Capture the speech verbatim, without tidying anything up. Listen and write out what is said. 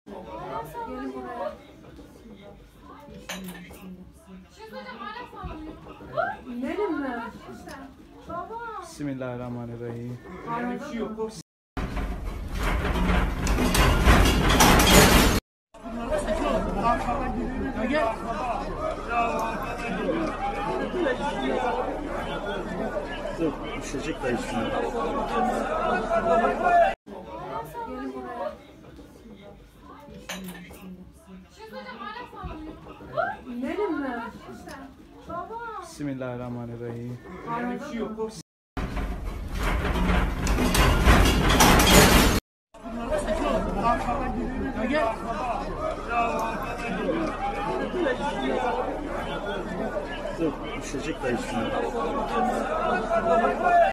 Gelin buraya. İnelim mi? Baba. Bismillahirrahmanirrahim. Böyle bir şey yok. Dur, düşecek de üstüne. Gelin buraya. İnelim mi? Baba. Bismillahirrahmanirrahim. Böyle bir şey yok. Dur, düşecek de üstüne.